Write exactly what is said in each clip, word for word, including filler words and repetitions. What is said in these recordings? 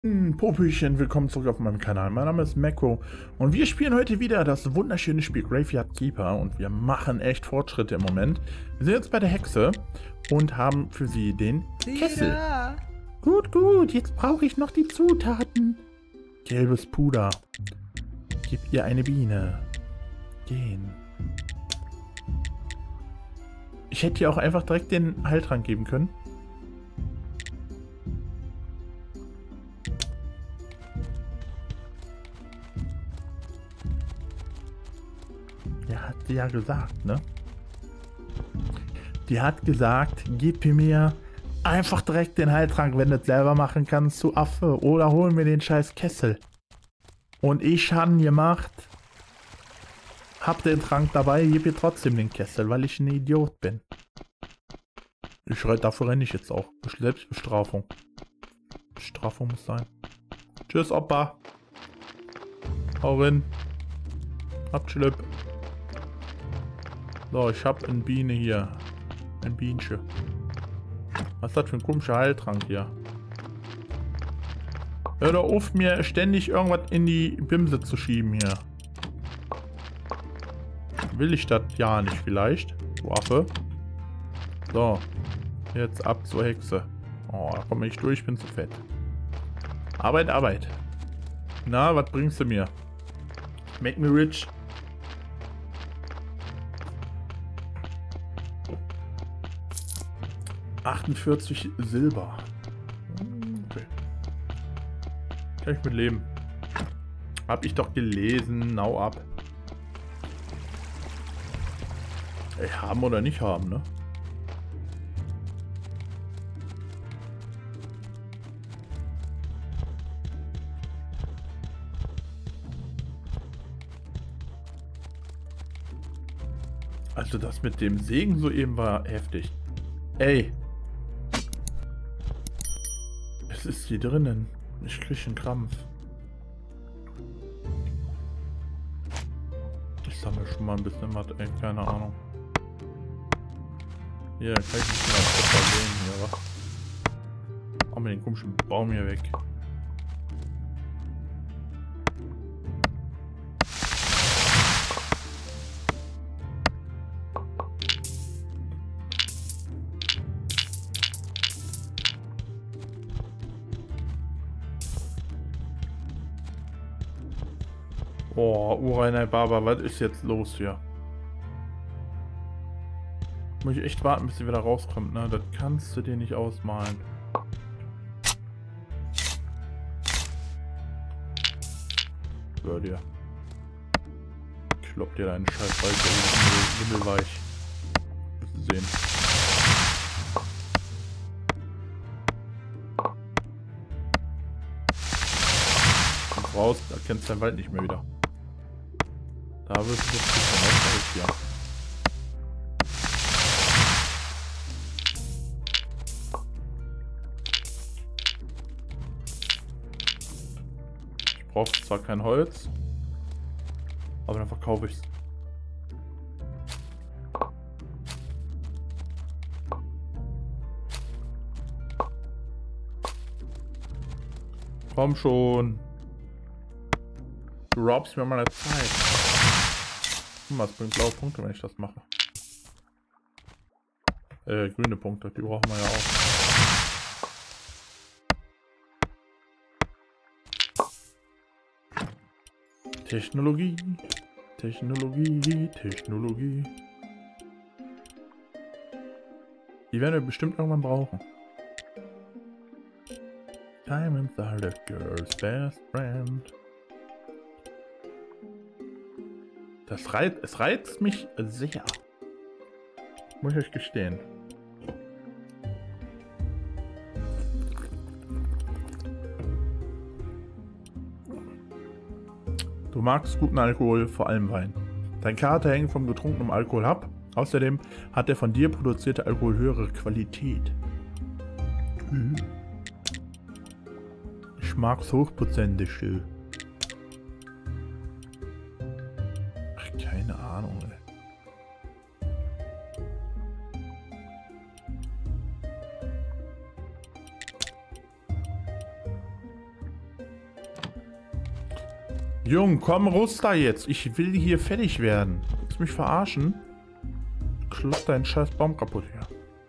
Hm, Popöchen, willkommen zurück auf meinem Kanal. Mein Name ist Mekko und wir spielen heute wieder das wunderschöne Spiel Graveyard Keeper und wir machen echt Fortschritte im Moment. Wir sind jetzt bei der Hexe und haben für sie den Kessel. Gut, gut, jetzt brauche ich noch die Zutaten. Gelbes Puder. Gib ihr eine Biene. Gehen. Ich hätte ihr auch einfach direkt den Heiltrank geben können. Ja, hat sie ja gesagt, ne? Die hat gesagt, gib mir einfach direkt den Heiltrank, wenn du es selber machen kannst, du Affe. Oder hol mir den scheiß Kessel. Und ich han gemacht. Hab den Trank dabei, gib ihr trotzdem den Kessel, weil ich ein Idiot bin. Ich reite, dafür renne ich jetzt auch. Selbstbestrafung. Bestrafung muss sein. Tschüss, Opa. Hau rein. Habt Schlipp. So, ich hab eine Biene hier. Ein Bienchen. Was ist das für ein komischer Heiltrank hier? Hör doch auf, mir ständig irgendwas in die Bimse zu schieben hier. Will ich das ja nicht vielleicht? Du Affe. So. Jetzt ab zur Hexe. Oh, da komme ich durch, ich bin zu fett. Arbeit, Arbeit. Na, was bringst du mir? Make me rich. achtundvierzig Silber. Okay. Kann ich mit leben. Hab ich doch gelesen. Now ab. Ey, haben oder nicht haben, ne? Also das mit dem Segen soeben war heftig. Ey. Es ist hier drinnen. Ich krieg einen Krampf. Ich sammle schon mal ein bisschen was, ey, keine Ahnung. Hier, kann ich nicht mehr besser sehen hier, was? Auch mit den komischen Baum hier weg. Oh, Urainer Baba, was ist jetzt los hier? Muss ich echt warten, bis sie wieder rauskommt, ne? Das kannst du dir nicht ausmalen. Hör dir. Klopp dir deinen scheiß Wald, himmelweich. Wirst du sehen. Komm raus, da kennst du deinen Wald nicht mehr wieder. Da wirst du jetzt nicht mehr raus, ja. Ich brauche zwar kein Holz, aber dann verkaufe ich es. Komm schon. Du raubst mir meine Zeit. Guck mal, es bringt blaue Punkte, wenn ich das mache. Äh, grüne Punkte, die brauchen wir ja auch. Technologie, Technologie, Technologie. Die werden wir bestimmt irgendwann brauchen. Diamonds are the girl's best friend. Das reizt, es reizt mich sehr. Muss ich euch gestehen. Du magst guten Alkohol, vor allem Wein. Dein Kater hängt vom getrunkenen Alkohol ab. Außerdem hat der von dir produzierte Alkohol höhere Qualität. Mhm. Ich mag's hochprozentig. Ach, keine Ahnung, ey. Jung, komm, Ruster jetzt. Ich will hier fertig werden. Willst du mich verarschen? Kloppt deinen scheiß Baum kaputt hier.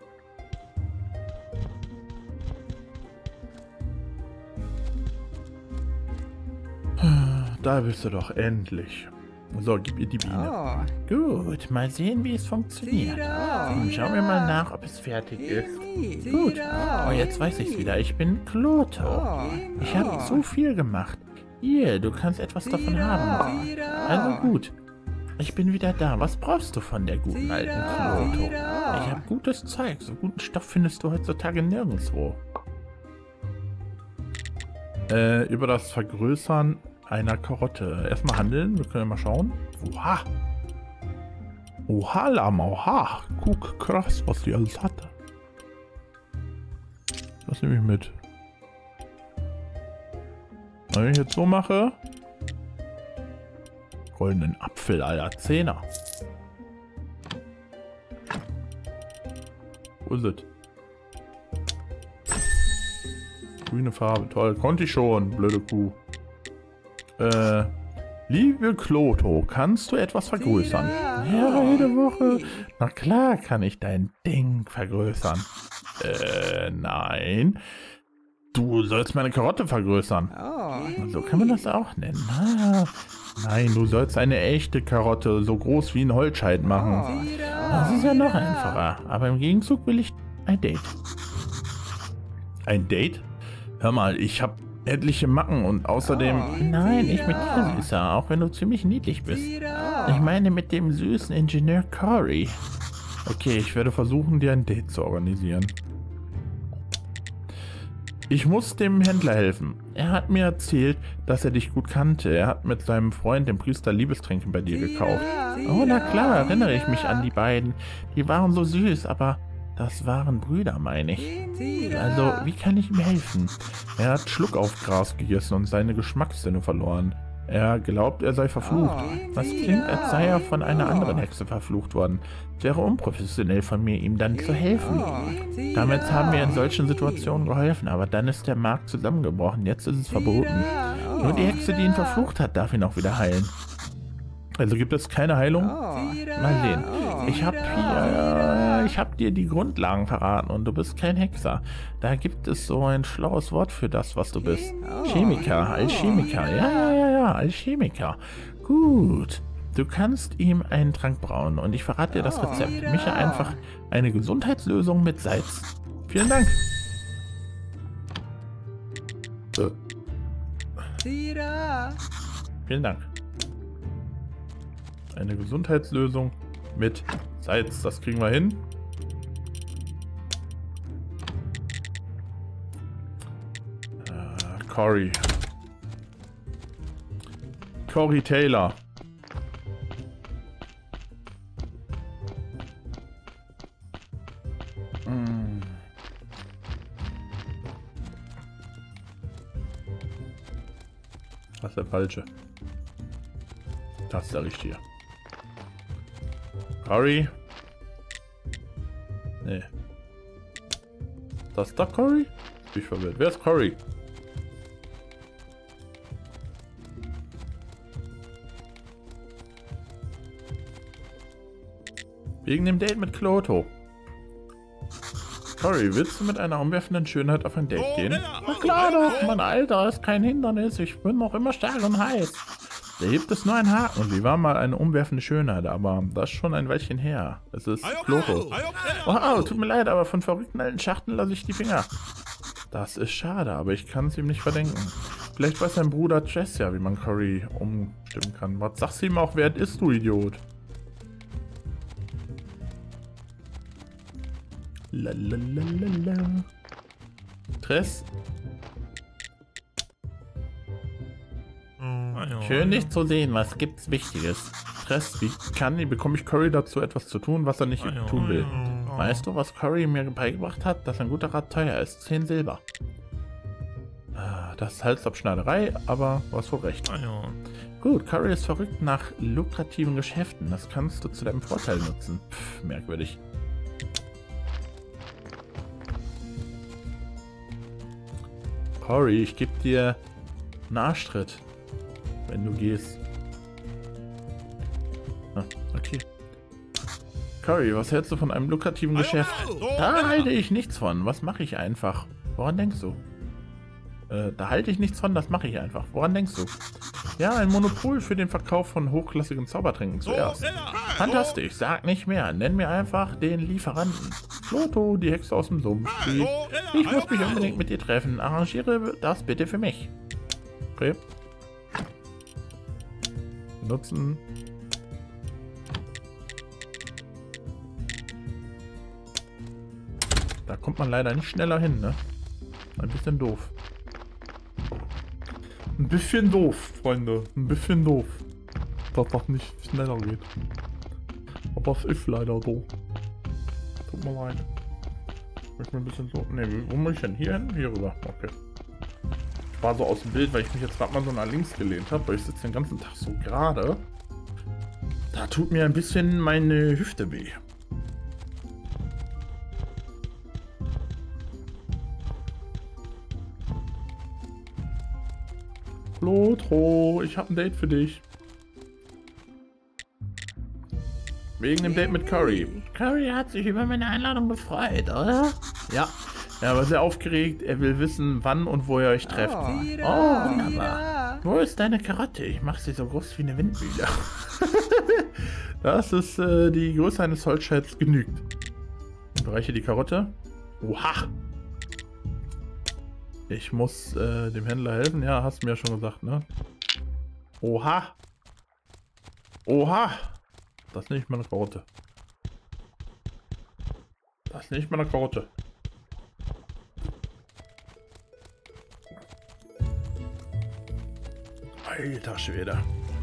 Da bist du doch endlich. So, gib ihr die Biene. Oh. Gut, mal sehen, wie es funktioniert. Oh. Schauen wir mal nach, ob es fertig ist. Gut. Oh, jetzt weiß ich es wieder. Ich bin Kloto. Ich habe zu viel gemacht. Hier, du kannst etwas davon haben. Also gut. Ich bin wieder da. Was brauchst du von der guten alten Kloto? Ich habe gutes Zeug. So guten Stoff findest du heutzutage nirgendwo. Äh, über das Vergrößern einer Karotte. Erstmal handeln, wir können ja mal schauen. Oha! Oha, Lama, oha! Guck, krass, was die alles hatte. Das nehme ich mit. Wenn ich jetzt so mache. Goldenen Apfel, Alter, Zehner. Wo ist es? Grüne Farbe, toll. Konnte ich schon, blöde Kuh. Äh, liebe Kloto, kannst du etwas vergrößern? Ja, jede Woche. Na klar kann ich dein Ding vergrößern. Äh, nein. Du sollst meine Karotte vergrößern. So kann man das auch nennen. Ah, nein, du sollst eine echte Karotte so groß wie ein Holzscheit machen. Das ist ja noch einfacher. Aber im Gegenzug will ich ein Date. Ein Date? Hör mal, ich habe etliche Macken und außerdem... Oh, nein, ich mit dir, Süßer, auch wenn du ziemlich niedlich bist. Ich meine mit dem süßen Ingenieur Cory. Okay, ich werde versuchen, dir ein Date zu organisieren. Ich muss dem Händler helfen. Er hat mir erzählt, dass er dich gut kannte. Er hat mit seinem Freund, dem Priester, Liebestränke bei dir gekauft. Oh, na klar, erinnere ich mich an die beiden. Die waren so süß, aber... Das waren Brüder, meine ich. Also, wie kann ich ihm helfen? Er hat Schluck auf Gras gegessen und seine Geschmackssinne verloren. Er glaubt, er sei verflucht. Das klingt, als sei er von einer anderen Hexe verflucht worden. Es wäre unprofessionell von mir, ihm dann zu helfen. Damals haben wir in solchen Situationen geholfen, aber dann ist der Markt zusammengebrochen. Jetzt ist es verboten. Nur die Hexe, die ihn verflucht hat, darf ihn auch wieder heilen. Also gibt es keine Heilung? Mal sehen. Ich habe hier, ich habe dir die Grundlagen verraten und du bist kein Hexer. Da gibt es so ein schlaues Wort für das, was du bist. Chemiker, Alchemiker. Ja, ja, ja, ja, Alchemiker. Gut. Du kannst ihm einen Trank brauen und ich verrate dir das Rezept. Mische einfach eine Gesundheitslösung mit Salz. Vielen Dank. Äh. Vielen Dank. Eine Gesundheitslösung mit Salz. Das kriegen wir hin. Äh, Cory. Cory Taylor. Mm. Das ist der falsche. Das ist der richtige. Cory? Nee. Das ist da Cory? Bin ich verwirrt. Wer ist Cory? Wegen dem Date mit Kloto. Cory, willst du mit einer umwerfenden Schönheit auf ein Date gehen? Na klar doch, mein Alter ist kein Hindernis. Ich bin noch immer stark und heiß. Da gibt es nur einen Haken. Sie war mal eine umwerfende Schönheit, aber das ist schon ein Weilchen her. Es ist Kloto. Wow, tut mir leid, aber von verrückten alten Schachteln lasse ich die Finger. Das ist schade, aber ich kann es ihm nicht verdenken. Vielleicht weiß sein Bruder Jess ja, wie man Cory umstimmen kann. Was sagst du ihm auch, wer ist du, Idiot? Lalalala. Tress. Schön, dich zu sehen. Was gibt's Wichtiges? Tress, wie kann ich, bekomme ich Cory dazu, etwas zu tun, was er nicht tun will? Weißt du, was Cory mir beigebracht hat? Dass ein guter Rat teuer ist. zehn Silber. Das ist Halsabschneiderei, aber du hast wohl recht. Gut, Cory ist verrückt nach lukrativen Geschäften. Das kannst du zu deinem Vorteil nutzen. Pff, merkwürdig. Cory, ich gebe dir einen Arschtritt. wenn du gehst. Ah, okay. Curry, was hältst du von einem lukrativen Geschäft? Da halte ich nichts von. Was mache ich einfach? Woran denkst du? Äh, da halte ich nichts von, das mache ich einfach. Woran denkst du? Ja, ein Monopol für den Verkauf von hochklassigen Zaubertränken zuerst. Fantastisch, sag nicht mehr. Nenn mir einfach den Lieferanten. Lotto, die Hexe aus dem Sumpf. Die, ich muss mich unbedingt mit dir treffen. Arrangiere das bitte für mich. Okay. Nutzen. Da kommt man leider nicht schneller hin, ne? Ein bisschen doof. Ein bisschen doof, Freunde. Ein bisschen doof. Dass das nicht schneller geht. Aber es ist leider so. Tut mir leid. Ich mir ein bisschen so. Ne, wo muss ich denn? Hier hin? Hier rüber. Okay. Ich war so aus dem Bild, weil ich mich jetzt gerade mal so nach links gelehnt habe, weil ich sitze den ganzen Tag so gerade. Da tut mir ein bisschen meine Hüfte weh. Lotro, ich habe ein Date für dich. Wegen dem Date mit Curry. Curry hat sich über meine Einladung gefreut, oder? Ja. Er war sehr aufgeregt. Er will wissen, wann und wo ihr euch trefft. Oh, oh wunderbar. Wo ist deine Karotte? Ich mache sie so groß wie eine Windmühle. Das ist äh, die Größe eines Holzscheids genügt. Ich bereiche die Karotte. Oha. Ich muss äh, dem Händler helfen. Ja, hast du mir ja schon gesagt, ne? Oha. Oha. Das ist nicht meine Karotte. Das ist nicht meine Karotte. Alter Schwede.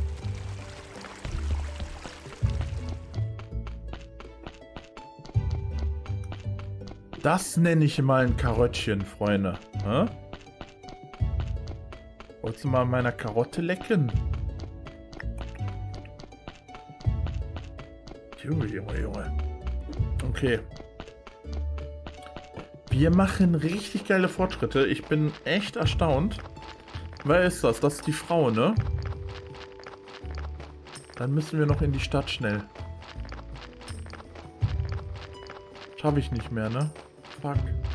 Das nenne ich mal ein Karottchen, Freunde. Hä? Wolltest du mal an meiner Karotte lecken? Junge, Junge, Junge. Okay. Wir machen richtig geile Fortschritte. Ich bin echt erstaunt. Wer ist das? Das ist die Frau, ne? Dann müssen wir noch in die Stadt schnell. Schaffe ich nicht mehr, ne? Fuck.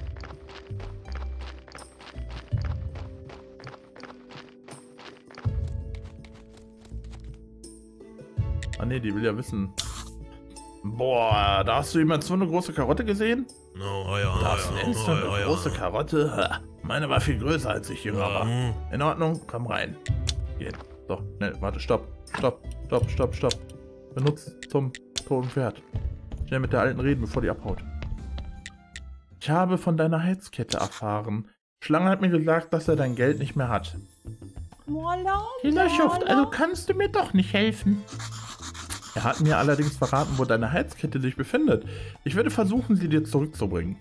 Ah ne, die will ja wissen. Boah, da hast du jemand so eine große Karotte gesehen? No, oh ja, Das oh ja, nennst du oh eine ja, große oh ja. Karotte? Ha, meine war viel größer, als ich jünger war. Mhm. In Ordnung, komm rein. Gehen. So, schnell, warte, stopp. Stopp, stopp, stopp, stopp. Benutzt zum toten Pferd. Schnell mit der Alten reden, bevor die abhaut. Ich habe von deiner Heizkette erfahren. Schlange hat mir gesagt, dass er dein Geld nicht mehr hat. Hillerschuft, also kannst du mir doch nicht helfen. Er hat mir allerdings verraten, wo deine Heizkette sich befindet. Ich werde versuchen, sie dir zurückzubringen.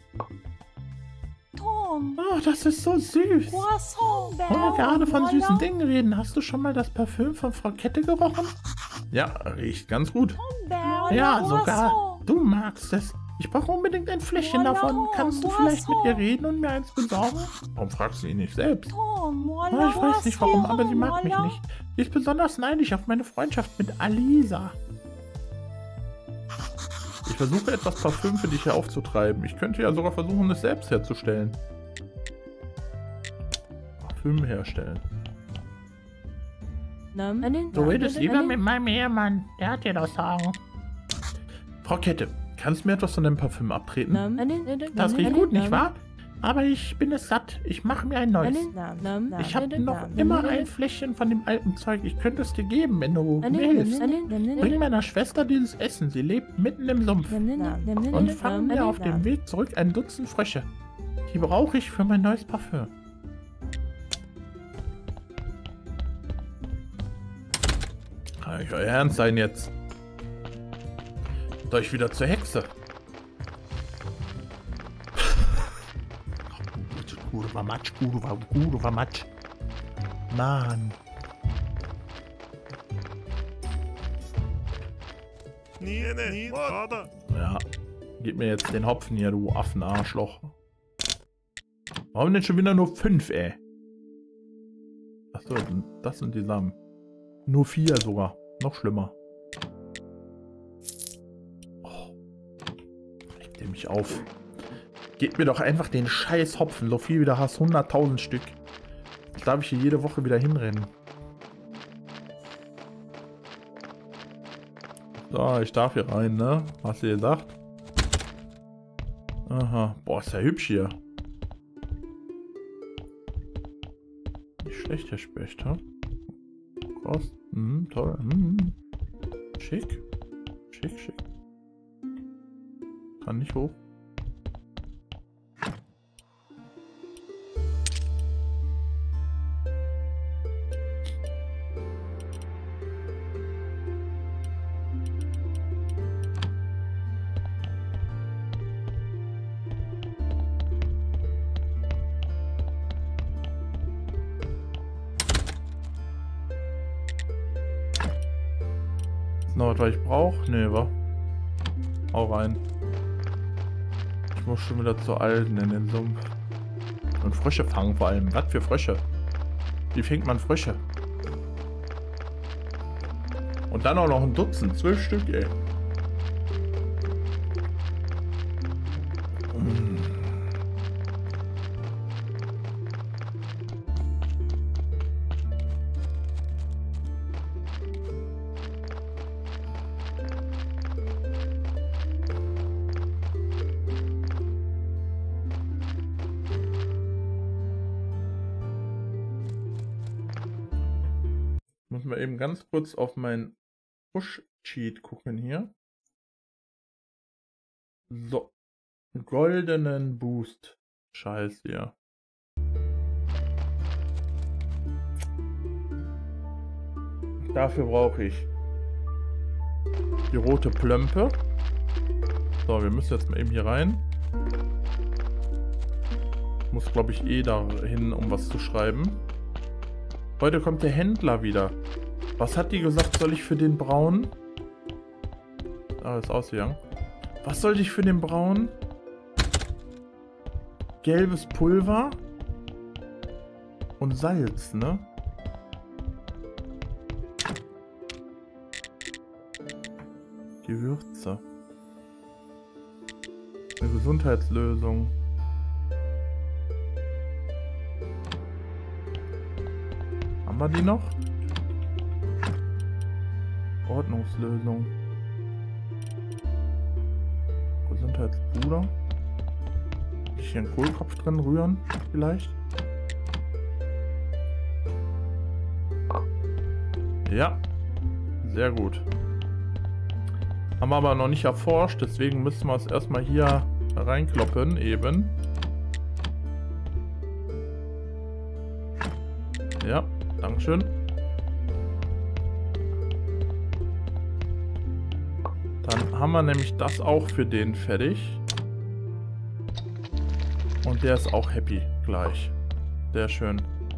Tom. Oh, das ist so süß. Poisson, Wo wir gerade von süßen Dingen reden, hast du schon mal das Parfüm von Frau Kette gerochen? Ja, riecht ganz gut. Ja, sogar du magst es. Ich brauche unbedingt ein Fläschchen davon. Kannst du vielleicht mit ihr reden und mir eins besorgen? Warum fragst du ihn nicht selbst? Oh, ich weiß nicht warum, aber sie mag mich nicht. Sie ist besonders neidisch auf meine Freundschaft mit Alisa. Ich versuche etwas Parfüm für dich heraufzutreiben. Ich könnte ja sogar versuchen, es selbst herzustellen. Parfüm herstellen. Du redest lieber mit meinem Ehemann. Der hat dir das Sagen. Frau Kette, kannst du mir etwas von dem Parfüm abtreten? Das riecht gut, nicht wahr? Aber ich bin es satt. Ich mache mir ein neues. Ich habe noch immer ein Fläschchen von dem alten Zeug. Ich könnte es dir geben, wenn du mir hilfst. Bring meiner Schwester dieses Essen. Sie lebt mitten im Sumpf. Und fang mir auf dem Weg zurück ein Dutzend Frösche. Die brauche ich für mein neues Parfüm. Kann ich euer Ernst sein jetzt? Soll ich wieder zur Hexe? Kurwa Matsch, Kurwa, Kurwa Matsch. Mann. Ja, gib mir jetzt den Hopfen hier, du Affenarschloch. Warum denn schon wieder nur fünf, ey? Achso, das sind die Samen. Nur vier sogar. Noch schlimmer. Oh. Regt ihr mich auf. Gebt mir doch einfach den scheiß Hopfen. So viel wie du hast. hunderttausend Stück. Jetzt darf ich hier jede Woche wieder hinrennen. So, ich darf hier rein, ne? Hast du gesagt? Aha. Boah, ist ja hübsch hier. Nicht schlecht, der Specht, ha? Krass. Mhm, toll. Mhm. Schick. Schick, schick. Kann nicht hoch. Noch was, was ich brauche? Nee, wa? Hau rein. Ich muss schon wieder zu Alten in den Sumpf. Und Frösche fangen vor allem. Was für Frösche? Wie fängt man Frösche? Und dann auch noch ein Dutzend. Zwölf Stück, ey. Mm. Muss mal eben ganz kurz auf mein Push-Cheat gucken hier. So. Goldenen Boost. Scheiße hier. Dafür brauche ich die rote Plömpe. So, wir müssen jetzt mal eben hier rein. Ich muss, glaube ich, eh dahin, um was zu schreiben. Heute kommt der Händler wieder. Was hat die gesagt, soll ich für den braunen? Ah, ist ausgegangen. Was sollte ich für den braunen? Gelbes Pulver und Salz, ne? Gewürze. Eine Gesundheitslösung. Haben wir die noch? Ordnungslösung. Gesundheitspuder. Kann ich hier einen Kohlkopf drin rühren, vielleicht? Ja. Sehr gut. Haben wir aber noch nicht erforscht, deswegen müssen wir es erstmal hier reinkloppen, eben. Ja, dankeschön. Dann haben wir nämlich das auch für den fertig. Und der ist auch happy gleich. Sehr schön.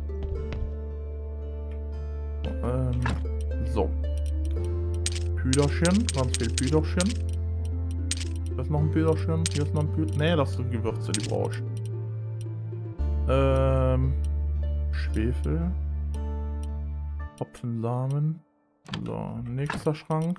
Ähm, so. Püderchen, ganz viel Püderchen. Da ist noch ein Püderchen, hier ist noch ein Püderchen. Ne, das sind Gewürze, die brauche ich. Ähm, Schwefel. Hopfensamen. So, nächster Schrank.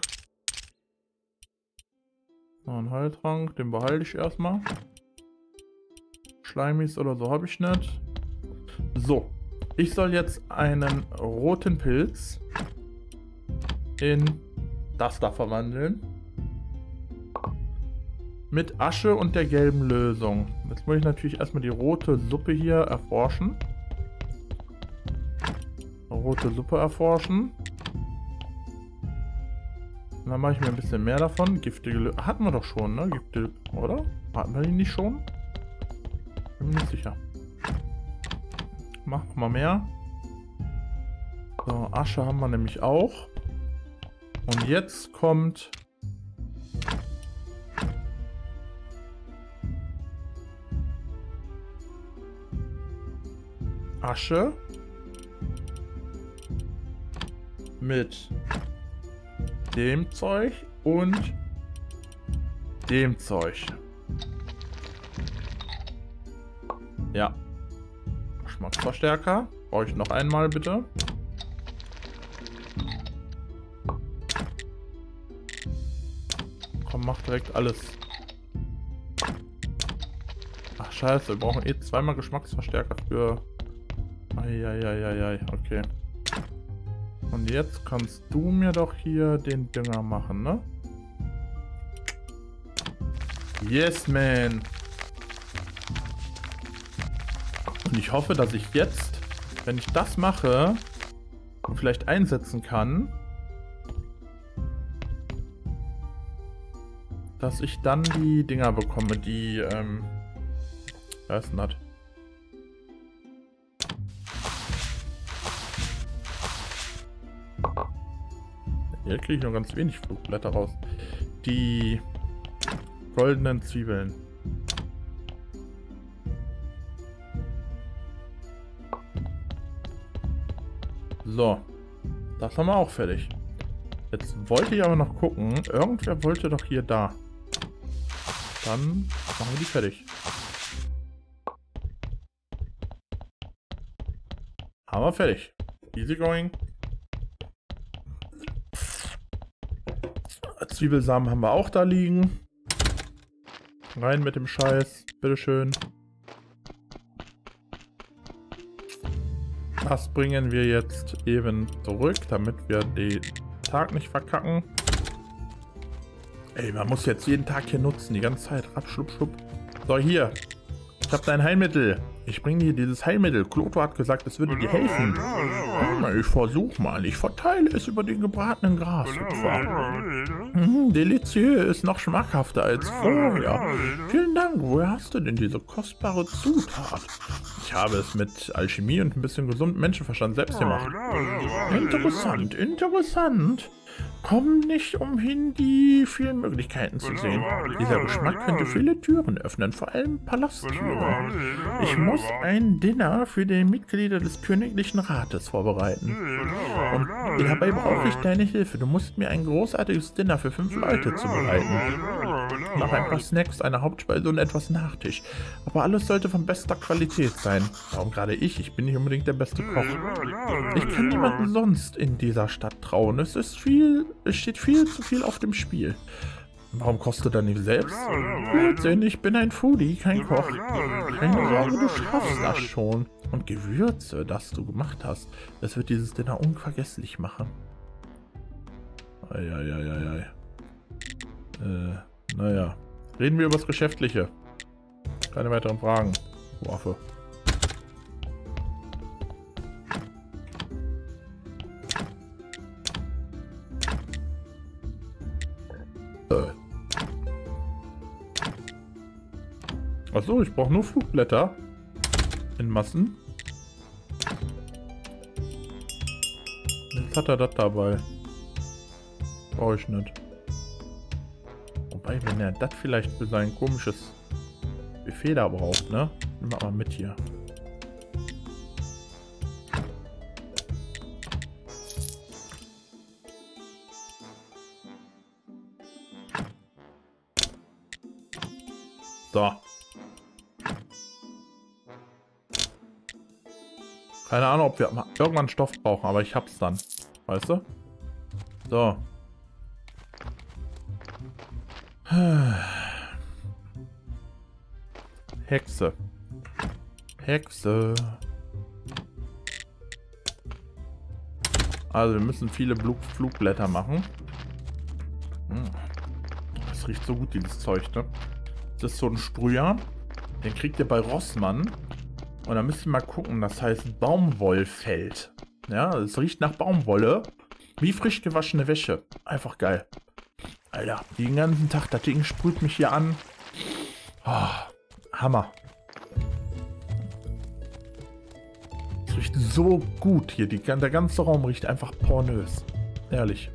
Noch ein Heiltrank, den behalte ich erstmal. Schleimis oder so habe ich nicht. So, ich soll jetzt einen roten Pilz in das da verwandeln. Mit Asche und der gelben Lösung. Jetzt muss ich natürlich erstmal die rote Suppe hier erforschen. Rote Suppe erforschen. Und dann mache ich mir ein bisschen mehr davon. Giftige Lösung. Hatten wir doch schon, ne? Giftige, oder? Hatten wir die nicht schon? Bin mir nicht sicher. Mach mal mehr. So, Asche haben wir nämlich auch. Und jetzt kommt Asche mit dem Zeug und dem Zeug. Ja. Geschmacksverstärker. Brauche ich noch einmal bitte. Komm, mach direkt alles. Ach scheiße, wir brauchen eh zweimal Geschmacksverstärker für... Eieieiei, okay. Und jetzt kannst du mir doch hier den Dünger machen, ne? Yes, man! Und ich hoffe, dass ich jetzt, wenn ich das mache und vielleicht einsetzen kann, dass ich dann die Dinger bekomme, die, ähm... was ist denn das? Hier kriege ich nur ganz wenig Flugblätter raus. Die goldenen Zwiebeln. So. Das haben wir auch fertig. Jetzt wollte ich aber noch gucken. Irgendwer wollte doch hier da. Dann machen wir die fertig. Haben wir fertig. Easy going. Zwiebelsamen haben wir auch da liegen. Rein mit dem Scheiß. Bitteschön. Das bringen wir jetzt eben zurück, damit wir den Tag nicht verkacken. Ey, man muss jetzt jeden Tag hier nutzen, die ganze Zeit. Rapp, schlupp, schlupp. So, hier. Ich habe dein Heilmittel. Ich bringe dir dieses Heilmittel. Kloto hat gesagt, es würde dir helfen. Ich versuch mal. Ich verteile es über den gebratenen Grashüpfer. Mhm, deliziös, noch schmackhafter als vorher. Vielen Dank. Woher hast du denn diese kostbare Zutat? Ich habe es mit Alchemie und ein bisschen gesundem Menschenverstand selbst gemacht. Interessant, interessant. Komm nicht umhin, die vielen Möglichkeiten zu sehen. Dieser Geschmack könnte viele Türen öffnen, vor allem Palasttüren. Ich muss ein Dinner für die Mitglieder des Königlichen Rates vorbereiten. Und dabei brauche ich deine Hilfe. Du musst mir ein großartiges Dinner für fünf Leute zubereiten. Noch ein paar Snacks, eine Hauptspeise und etwas Nachtisch. Aber alles sollte von bester Qualität sein. Warum gerade ich? Ich bin nicht unbedingt der beste Koch. Ich kann niemanden sonst in dieser Stadt trauen. Es ist viel, es steht viel zu viel auf dem Spiel. Warum kochst du dann nicht selbst? Blödsinn, ich bin ein Foodie, kein Koch. Keine Sorge, du schaffst das schon. Und Gewürze, das du gemacht hast, das wird dieses Dinner unvergesslich machen. Eieieiei. Äh, naja. Reden wir über das Geschäftliche. Keine weiteren Fragen. Waffe. Äh. Achso, ich brauche nur Flugblätter. In Massen. Jetzt hat er das dabei. Brauche ich nicht. Wobei, wenn er das vielleicht für sein komisches Buffet da braucht, ne? Nimm mal mit hier. So. Keine Ahnung, ob wir irgendwann Stoff brauchen, aber ich hab's dann. Weißt du? So. Hexe. Hexe. Also wir müssen viele Flug Flugblätter machen. Das riecht so gut, dieses Zeug, ne? Das ist so ein Sprüher. Den kriegt ihr bei Rossmann. Und da müsst ihr mal gucken, das heißt Baumwollfeld. Ja, es riecht nach Baumwolle. Wie frisch gewaschene Wäsche. Einfach geil. Alter, den ganzen Tag, das Ding sprüht mich hier an. Oh, Hammer. Es riecht so gut hier. Die, der ganze Raum riecht einfach pornös. Ehrlich.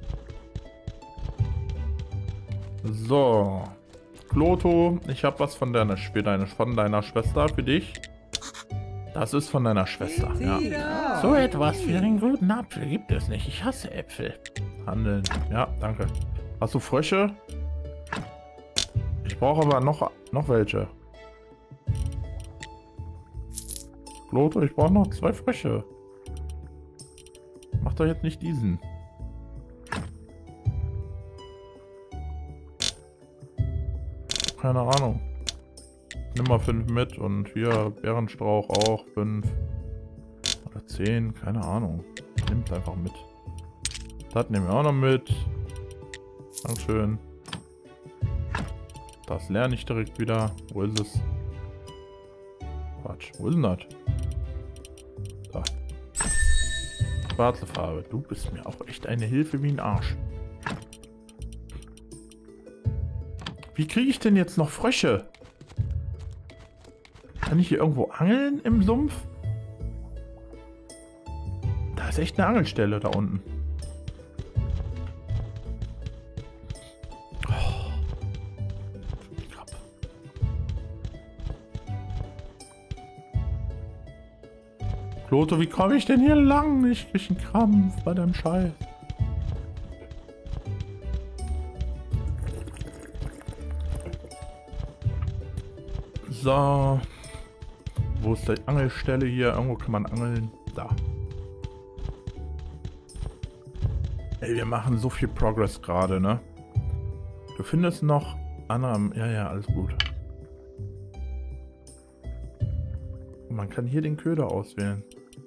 So. Kloto, ich habe was von deiner, für deine, von deiner Schwester für dich. Das ist von deiner Schwester, ja. So etwas für einen guten Apfel gibt es nicht. Ich hasse Äpfel. Handeln. Ja, danke. Hast du Frösche? Ich brauche aber noch, noch welche. Kloto, ich brauche noch zwei Frösche. Mach doch jetzt nicht diesen. keine Ahnung. Nimm mal fünf mit und hier Bärenstrauch auch fünf. Oder zehn, keine Ahnung. Nimmt einfach mit. Das nehmen wir auch noch mit. Dankeschön. Das lerne ich direkt wieder. Wo ist es? Quatsch, wo ist denn das? Da. Schwarze Farbe. Du bist mir auch echt eine Hilfe wie ein Arsch. Wie kriege ich denn jetzt noch Frösche? Kann ich hier irgendwo angeln im Sumpf? Da ist echt eine Angelstelle da unten. Oh. Kloto, wie komme ich denn hier lang? Ich krieg einen Krampf bei deinem Scheiß. So. Wo ist die Angelstelle hier? Irgendwo kann man angeln. Da. Ey, wir machen so viel Progress gerade, ne? Du findest noch andere... Ja, ja, alles gut. Und man kann hier den Köder auswählen.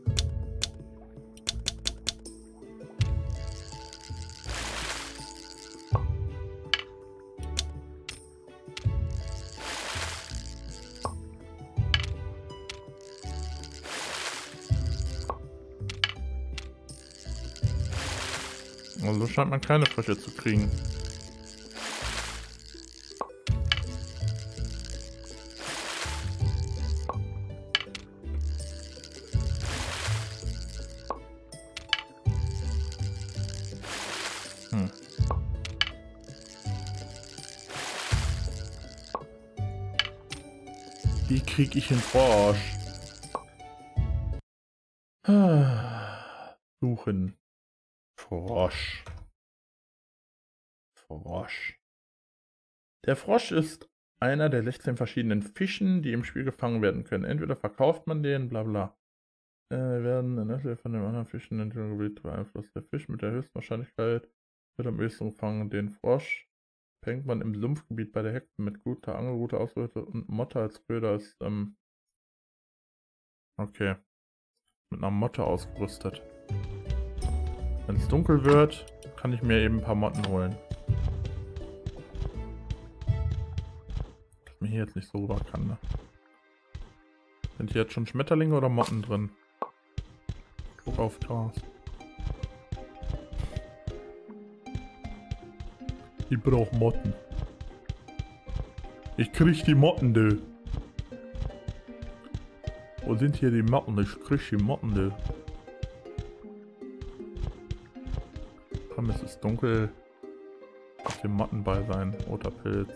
Also scheint man keine Frösche zu kriegen. Hm. Wie krieg ich den Frosch? Suchen. Frosch. Frosch. Der Frosch ist einer der sechzehn verschiedenen Fischen, die im Spiel gefangen werden können. Entweder verkauft man den, bla bla. Äh, werden in der von den anderen Fischen in dem Gebiet beeinflusst. Der Fisch mit der höchsten Wahrscheinlichkeit wird am ehesten gefangen. Den Frosch fängt man im Sumpfgebiet bei der Hexe mit guter Angelroute ausgerüstet und Motte als Köder ist, ähm... okay. Mit einer Motte ausgerüstet. Wenn es dunkel wird, kann ich mir eben ein paar Motten holen. Dass man hier jetzt nicht so rüber kann, ne? Sind hier jetzt schon Schmetterlinge oder Motten drin? Guck auf Gras. Ich brauch Motten. Ich krieg die Motten, du. Wo sind hier die Motten? Ich krieg die Motten, du. Komm, es ist dunkel. Auf dem Mottenball sein. Roter Pilz.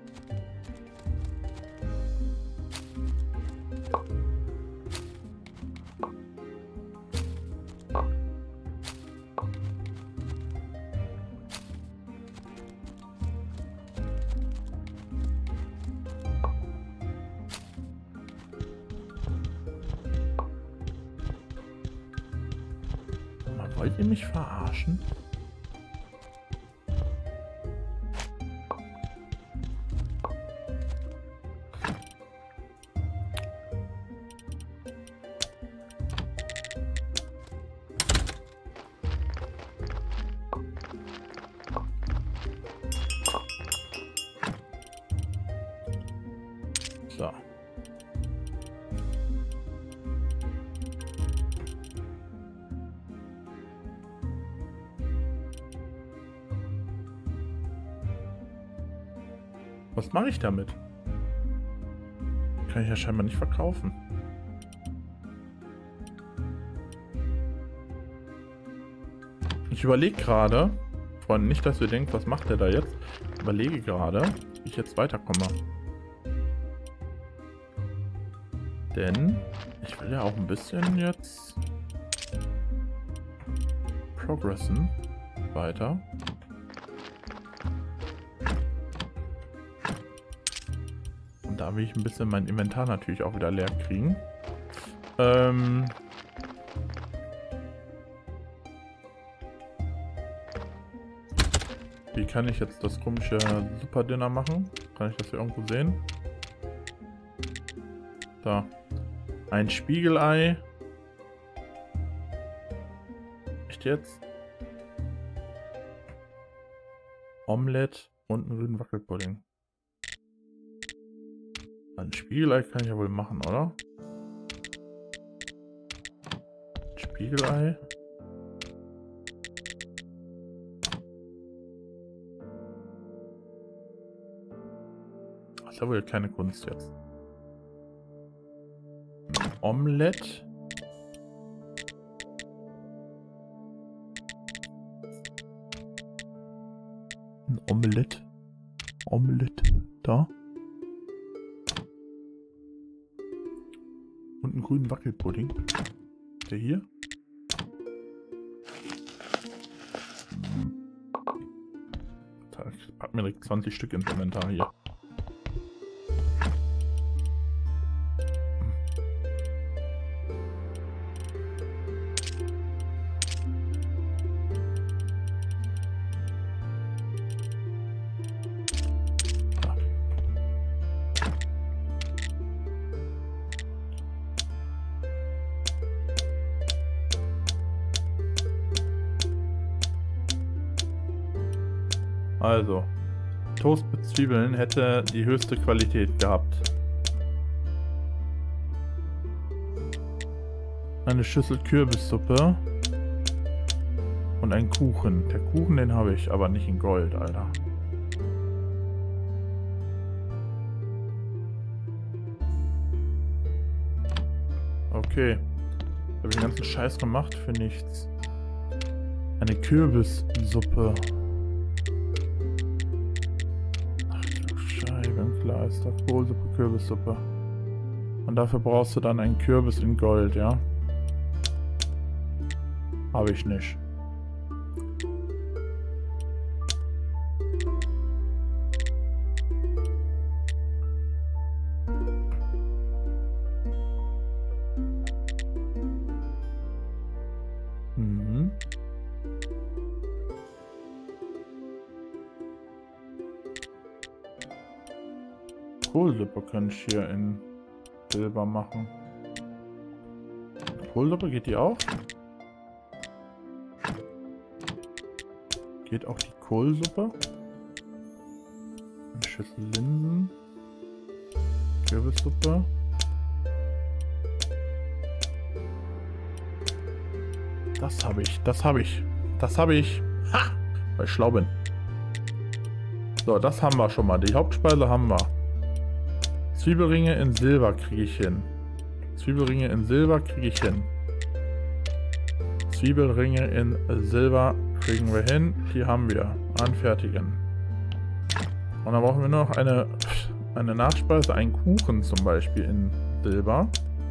Wollt ihr mich verarschen? So. Was mache ich damit? Kann ich ja scheinbar nicht verkaufen. Ich überlege gerade, Freunde, nicht, dass ihr denkt, was macht der da jetzt? Ich überlege gerade, wie ich jetzt weiterkomme. Denn ich will ja auch ein bisschen jetzt progressen weiter. Und da will ich ein bisschen mein Inventar natürlich auch wieder leer kriegen. Ähm... Wie kann ich jetzt das komische Super Dinner machen? Kann ich das hier irgendwo sehen? Da. Ein Spiegelei. Echt jetzt? Omelette und einen grünen Wackelpudding. Ein Spiegelei kann ich ja wohl machen, oder? Spiegelei. Das ist ja wohl keine Kunst jetzt. Omelette. Ein Omelette. Omelette. Da. Und einen grünen Wackelpudding. Der hier. Ich pack mir direkt zwanzig Stück ins Inventar hier. Also, Toast mit Zwiebeln hätte die höchste Qualität gehabt. Eine Schüssel Kürbissuppe und ein Kuchen. Der Kuchen, den habe ich, aber nicht in Gold, Alter. Okay. Ich habe den ganzen Scheiß gemacht für nichts. Eine Kürbissuppe. Klar ist doch Kohlsuppe, Kürbissuppe. Und dafür brauchst du dann einen Kürbis in Gold, ja? Habe ich nicht. Mhm. Kohlsuppe kann ich hier in Silber machen. Kohlsuppe, geht die auch? Geht auch die Kohlsuppe? Eine Schüssel Linsen. Kürbissuppe. Das habe ich, das habe ich. Das habe ich. Ha! Weil ich schlau bin. So, das haben wir schon mal. Die Hauptspeise haben wir. Zwiebelringe in Silber kriege ich hin. Zwiebelringe in Silber kriege ich hin. Zwiebelringe in Silber kriegen wir hin. Die haben wir. Anfertigen. Und dann brauchen wir noch eine, eine Nachspeise, einen Kuchen zum Beispiel in Silber.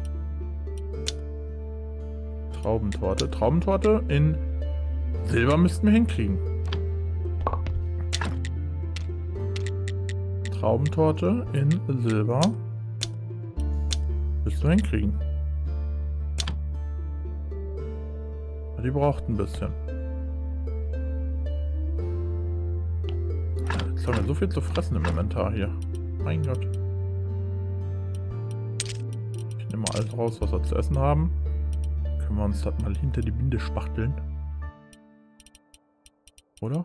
Traubentorte. Traubentorte in Silber müssten wir hinkriegen. Traubentorte in Silber. Willst du hinkriegen? Die braucht ein bisschen. Jetzt haben wir so viel zu fressen im Inventar hier. Mein Gott. Ich nehme mal alles raus, was wir zu essen haben. Können wir uns das mal hinter die Binde spachteln? Oder?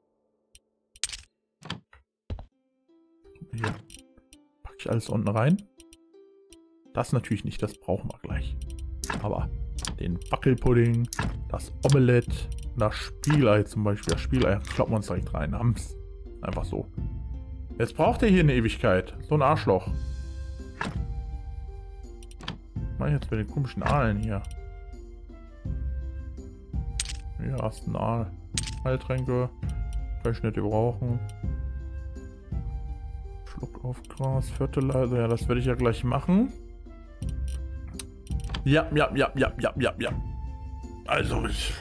Hier packe ich alles unten rein. Das natürlich nicht, das brauchen wir gleich. Aber den Wackelpudding, das Omelette, das Spiegelei zum Beispiel. Das Spiegelei kloppen wir uns direkt rein. Haben's. Einfach so. Jetzt braucht er hier eine Ewigkeit. So ein Arschloch. Was mach ich jetzt mit den komischen Aalen hier? Hier hast du einen Aal. Heiltränke. Kann ich nicht gebrauchen. Schluck auf Gras, Fertilizer, ja, das werde ich ja gleich machen. Ja, ja, ja, ja, ja, ja, ja. Also, ich...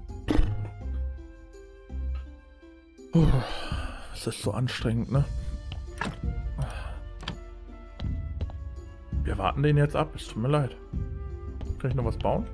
Puh, es ist so anstrengend, ne? Wir warten den jetzt ab, es tut mir leid. Kann ich noch was bauen?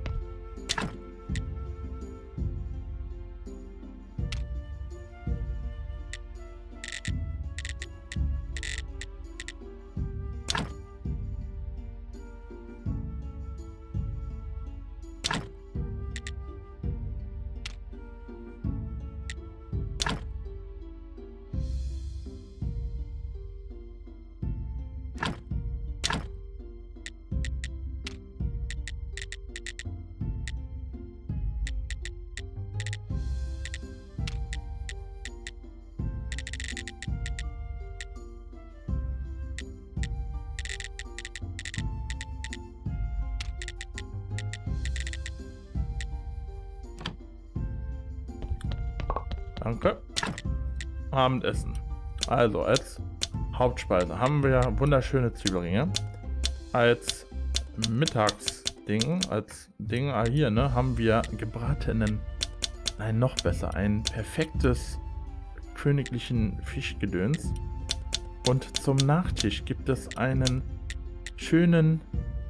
Danke. Abendessen. Also als Hauptspeise haben wir wunderschöne Zwiebelringe. Als Mittagsding, als Ding, ah hier, ne, haben wir gebratenen, nein, noch besser, ein perfektes königlichen Fischgedöns. Und zum Nachtisch gibt es einen schönen,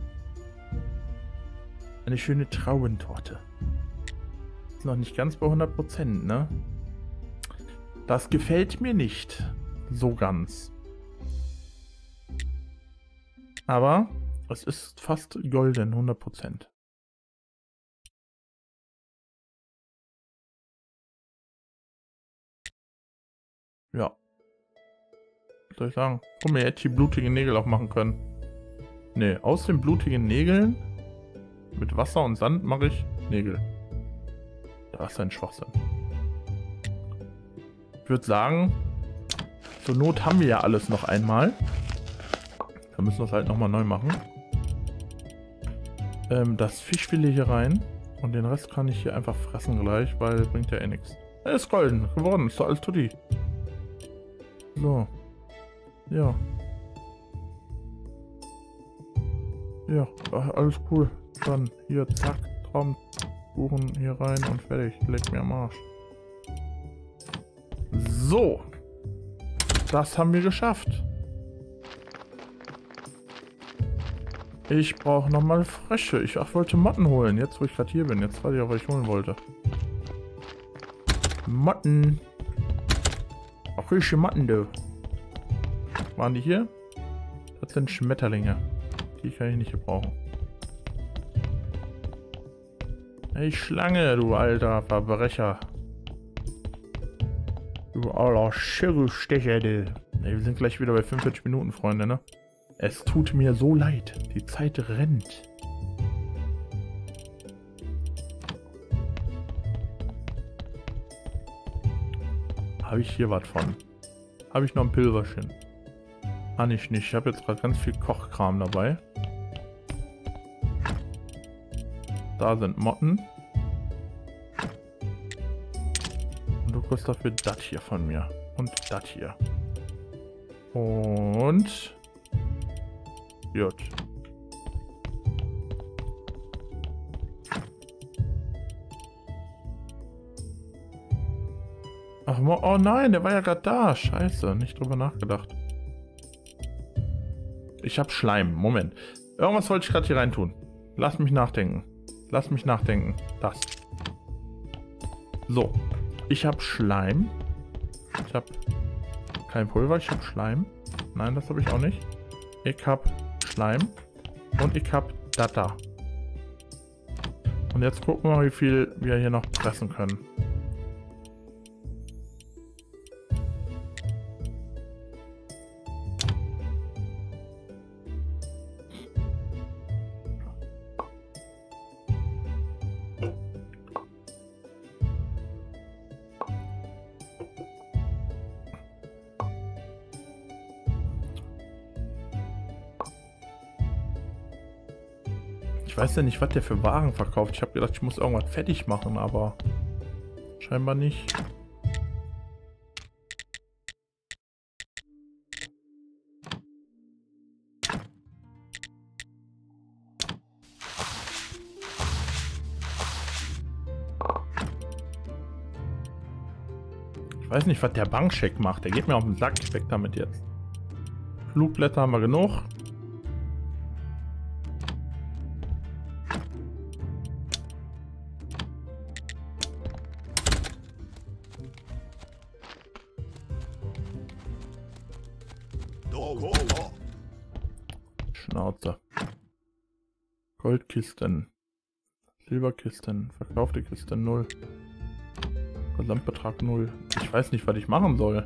eine schöne Traubentorte. Ist noch nicht ganz bei hundert Prozent, ne? Das gefällt mir nicht so ganz. Aber es ist fast golden, hundert Prozent. Ja. Was soll ich sagen? Guck mal, ihr hättet die blutigen Nägel auch machen können. Ne, aus den blutigen Nägeln mit Wasser und Sand mache ich Nägel. Das ist ein Schwachsinn. Ich würde sagen, zur Not haben wir ja alles noch einmal. Dann müssen wir es halt nochmal neu machen. Ähm, das Fischfilet hier rein. Und den Rest kann ich hier einfach fressen gleich, weil bringt ja eh nichts. Er ist golden geworden, ist doch alles tutti. So. Ja. Ja, alles cool. Dann hier, zack, Traumkuchen hier rein und fertig. Leck mir am Arsch. So. Das haben wir geschafft. Ich brauche nochmal Frösche. Ich ach, wollte Motten holen. Jetzt, wo ich gerade hier bin. Jetzt weiß ich auch, was ich holen wollte. Motten. Ach, frische Motten, du. Waren die hier? Das sind Schmetterlinge. Die kann ich nicht gebrauchen. Hey, Schlange, du alter Verbrecher. Du alter Schirrestecher, du. Hey, wir sind gleich wieder bei fünfundvierzig Minuten, Freunde, ne? Es tut mir so leid. Die Zeit rennt. Habe ich hier was von? Habe ich noch ein Pilgerchen? Kann ich nicht. Ich habe jetzt gerade ganz viel Kochkram dabei. Da sind Motten. Und du kriegst dafür das hier von mir. Und das hier. Und... Gut. Ach, oh nein, der war ja gerade da. Scheiße, nicht drüber nachgedacht. Ich hab Schleim. Moment. Irgendwas wollte ich gerade hier rein tun. Lass mich nachdenken. Lass mich nachdenken. Das. So. Ich hab Schleim. Ich hab kein Pulver, ich hab Schleim. Nein, das habe ich auch nicht. Ich hab Schleim. Und ich hab Data. Und jetzt gucken wir mal, wie viel wir hier noch pressen können. Ich weiß ja nicht, was der für Waren verkauft. Ich habe gedacht, ich muss irgendwas fertig machen, aber scheinbar nicht. Ich weiß nicht, was der Bankscheck macht. Der geht mir auf den Sack. Weg damit jetzt. Flugblätter haben wir genug. Schnauze. Goldkisten. Silberkisten. Verkaufte Kiste null. Gesamtbetrag null. Ich weiß nicht, was ich machen soll.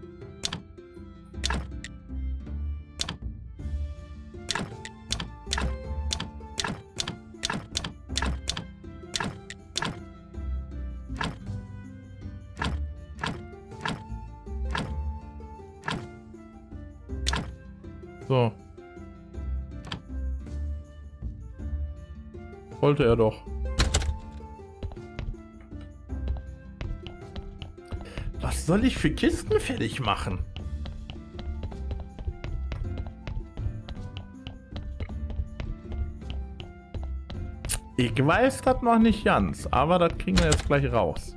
So. Wollte er doch. Was soll ich für Kisten fertig machen? Ich weiß das noch nicht ganz, aber das kriegen wir jetzt gleich raus.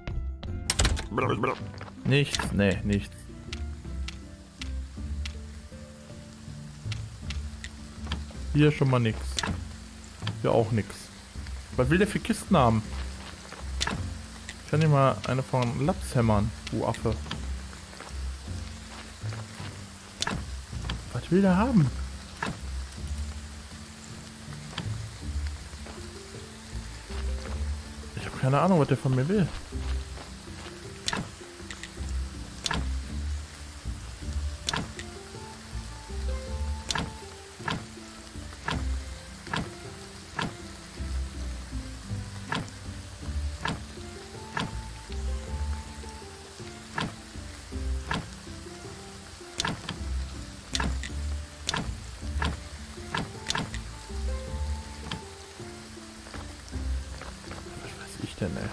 Nichts, nee, nichts. Hier schon mal nichts. Hier auch nichts. Was will der für Kisten haben? Ich kann dir mal eine von Latz hämmern, du Affe. Was will der haben? Ich habe keine Ahnung, was der von mir will. Denn, ey?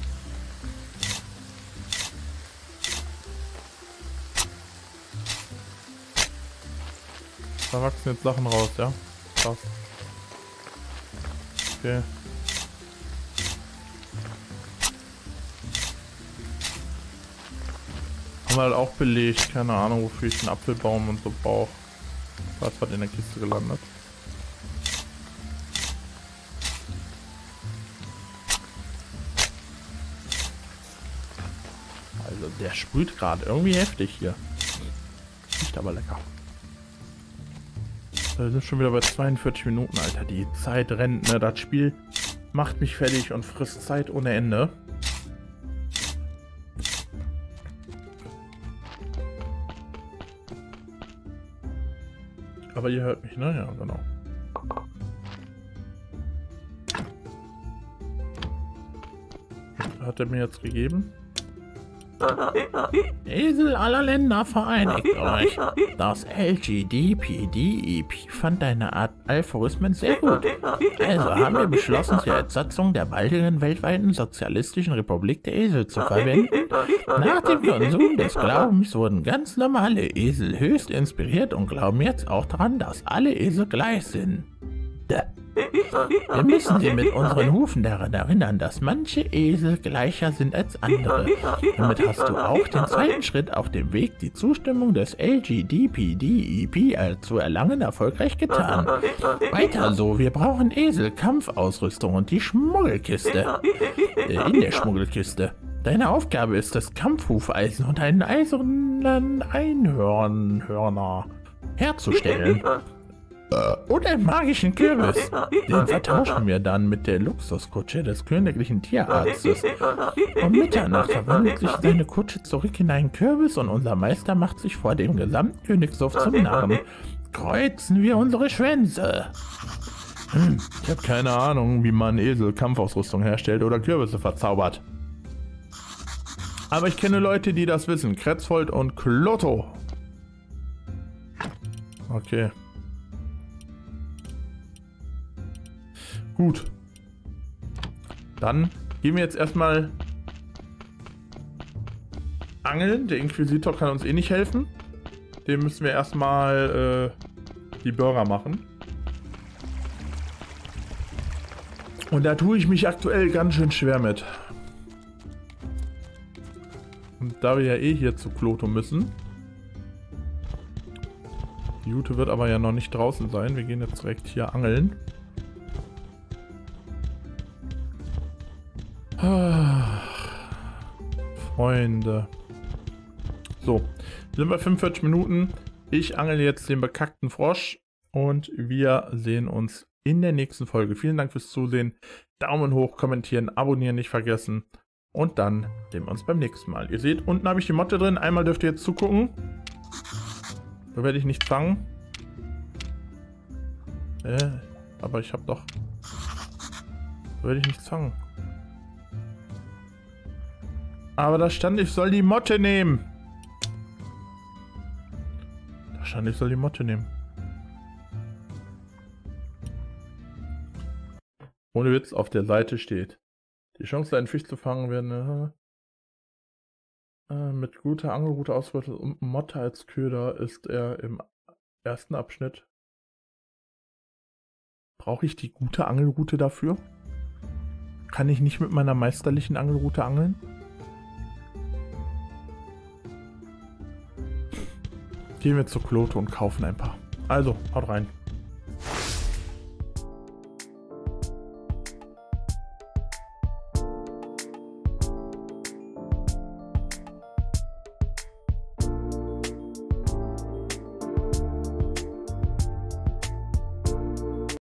Da wachsen jetzt Sachen raus, ja? Krass. Okay. Haben wir halt auch belegt, keine Ahnung, wofür ich einen Apfelbaum und so brauche. Was hat in der Kiste gelandet? Also der sprüht gerade irgendwie heftig hier. Riecht aber lecker. Wir sind schon wieder bei zweiundvierzig Minuten, Alter. Die Zeit rennt, ne? Das Spiel macht mich fertig und frisst Zeit ohne Ende. Aber ihr hört mich, ne? Ja, genau. Was hat er mir jetzt gegeben? Esel aller Länder, vereinigt euch. Das L G D P D E P fand deine Art Algorithmen sehr gut. Also haben wir beschlossen, sie als Satzung der baldigen weltweiten sozialistischen Republik der Esel zu verwenden. Nach dem Konsum des Glaubens wurden ganz normale Esel höchst inspiriert und glauben jetzt auch daran, dass alle Esel gleich sind. Wir müssen sie mit unseren Hufen daran erinnern, dass manche Esel gleicher sind als andere. Damit hast du auch den zweiten Schritt auf dem Weg, die Zustimmung des L G D P D E P zu erlangen, erfolgreich getan. Weiter so, wir brauchen Esel, Kampfausrüstung und die Schmuggelkiste. Äh, in der Schmuggelkiste. Deine Aufgabe ist es, Kampfhufeisen und einen eisernen Einhörner herzustellen. Und einen magischen Kürbis. Den vertauschen wir dann mit der Luxuskutsche des königlichen Tierarztes. Um Mitternacht verwandelt sich seine Kutsche zurück in einen Kürbis und unser Meister macht sich vor dem gesamten Königshof zum Narren. Kreuzen wir unsere Schwänze. Hm, ich habe keine Ahnung, wie man Esel Kampfausrüstung herstellt oder Kürbisse verzaubert. Aber ich kenne Leute, die das wissen. Kretzvold und Klotto. Okay. Gut. Dann gehen wir jetzt erstmal angeln. Der Inquisitor kann uns eh nicht helfen. Dem müssen wir erstmal äh, die Burger machen. Und da tue ich mich aktuell ganz schön schwer mit. Und da wir ja eh hier zu Klotto müssen. Die Jute wird aber ja noch nicht draußen sein. Wir gehen jetzt direkt hier angeln. Freunde. So, wir sind bei fünfundvierzig Minuten. Ich angel jetzt den bekackten Frosch und wir sehen uns in der nächsten Folge. Vielen Dank fürs Zusehen. Daumen hoch, kommentieren, abonnieren nicht vergessen. Und dann sehen wir uns beim nächsten Mal. Ihr seht, unten habe ich die Motte drin. Einmal dürft ihr jetzt zugucken. Da werde ich nicht fangen. Äh, aber ich habe doch... Da werde ich nichts fangen. Aber da stand, ich soll die Motte nehmen. Da stand, ich soll die Motte nehmen. Ohne Witz, auf der Seite steht. Die Chance, einen Fisch zu fangen, werden... Äh, mit guter Angelroute ausgerüstet und Motte als Köder ist er im ersten Abschnitt. Brauche ich die gute Angelroute dafür? Kann ich nicht mit meiner meisterlichen Angelroute angeln? Gehen wir zur Klote und kaufen ein paar. Also, haut rein.